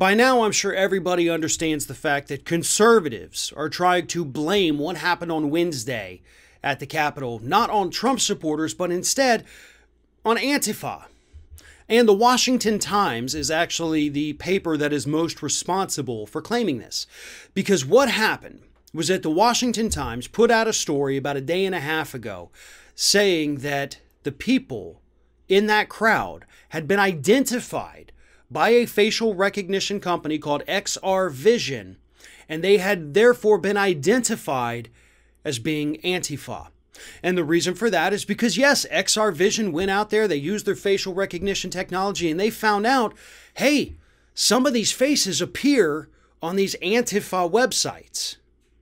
By now, I'm sure everybody understands the fact that conservatives are trying to blame what happened on Wednesday at the Capitol, not on Trump supporters, but instead on Antifa. And the Washington Times is actually the paper that is most responsible for claiming this. Because what happened was that the Washington Times put out a story about a day and a half ago saying that the people in that crowd had been identified by a facial recognition company called XR Vision, and they had therefore been identified as being Antifa. And the reason for that is because, yes, XR Vision went out there, they used their facial recognition technology, and they found out, hey, some of these faces appear on these Antifa websites.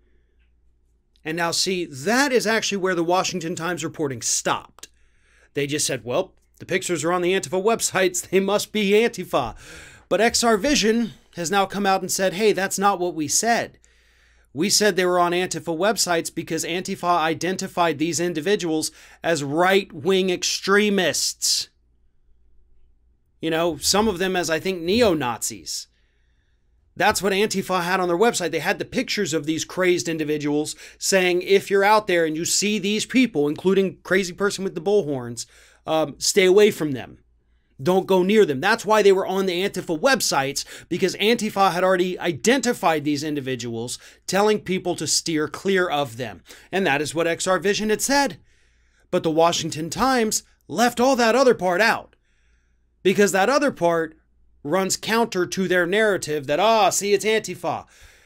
And now, see, that is actually where the Washington Times reporting stopped. They just said, well, the pictures are on the Antifa websites, they must be Antifa. But XR Vision has now come out and said, hey, that's not what we said. We said they were on Antifa websites because Antifa identified these individuals as right-wing extremists. You know, some of them as, I think, neo-Nazis. That's what Antifa had on their website. They had the pictures of these crazed individuals saying, if you're out there and you see these people, including crazy person with the bullhorns, stay away from them. Don't go near them. That's why they were on the Antifa websites, because Antifa had already identified these individuals, telling people to steer clear of them. And that is what XR Vision had said. But the Washington Times left all that other part out, because that other part runs counter to their narrative that, see, it's Antifa.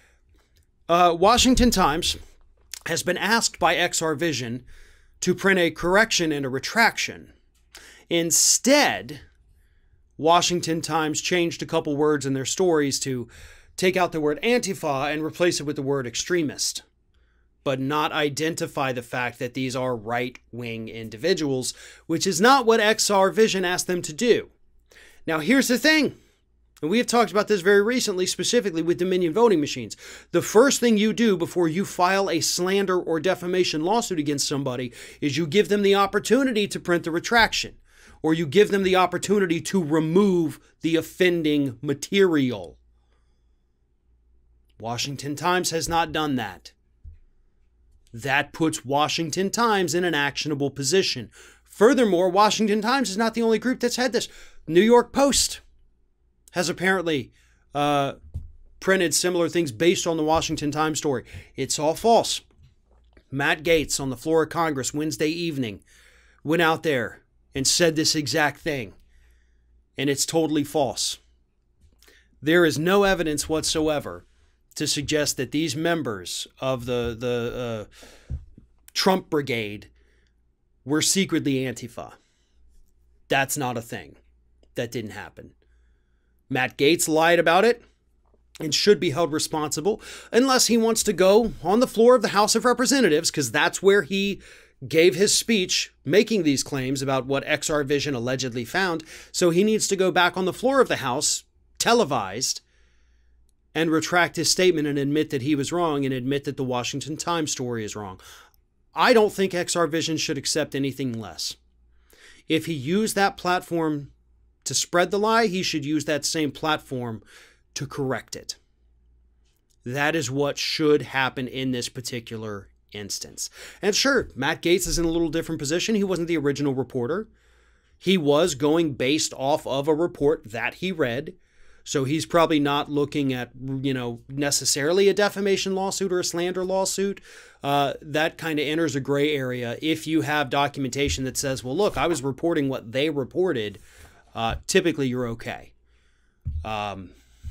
Washington Times has been asked by XR Vision to print a correction and a retraction. Instead, Washington Times changed a couple words in their stories to take out the word Antifa and replace it with the word extremist, but not identify the fact that these are right-wing individuals, which is not what XR Vision asked them to do. Now, here's the thing, and we have talked about this very recently, specifically with Dominion voting machines. The first thing you do before you file a slander or defamation lawsuit against somebody is you give them the opportunity to print the retraction, or you give them the opportunity to remove the offending material. Washington Times has not done that. That puts Washington Times in an actionable position. Furthermore, Washington Times is not the only group that's had this. New York Post has apparently printed similar things based on the Washington Times story. It's all false. Matt Gaetz on the floor of Congress Wednesday evening went out there and said this exact thing, and it's totally false. There is no evidence whatsoever to suggest that these members of the Trump brigade were secretly Antifa. That's not a thing. That didn't happen. Matt Gaetz lied about it and should be held responsible unless he wants to go on the floor of the House of Representatives, because that's where he gave his speech making these claims about what XR Vision allegedly found. So he needs to go back on the floor of the House, televised, and retract his statement and admit that he was wrong and admit that the Washington Times story is wrong. I don't think XR Vision should accept anything less. If he used that platform to spread the lie, he should use that same platform to correct it. That is what should happen in this particular instance. And sure, Matt Gaetz is in a little different position. He wasn't the original reporter. He was going based off of a report that he read. So he's probably not looking at, necessarily a defamation lawsuit or a slander lawsuit. That kind of enters a gray area. If you have documentation that says, well, look, I was reporting what they reported, typically you're okay. But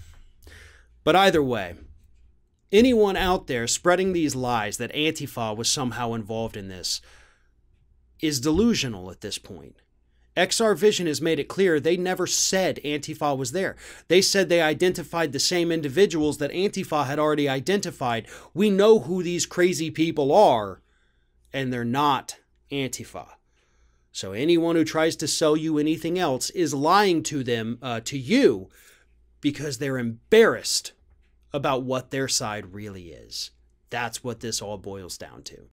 either way, anyone out there spreading these lies that Antifa was somehow involved in this is delusional at this point. XR Vision has made it clear they never said Antifa was there. They said they identified the same individuals that Antifa had already identified. We know who these crazy people are, and they're not Antifa. So anyone who tries to sell you anything else is lying to them, to you, because they're embarrassed about what their side really is. That's what this all boils down to.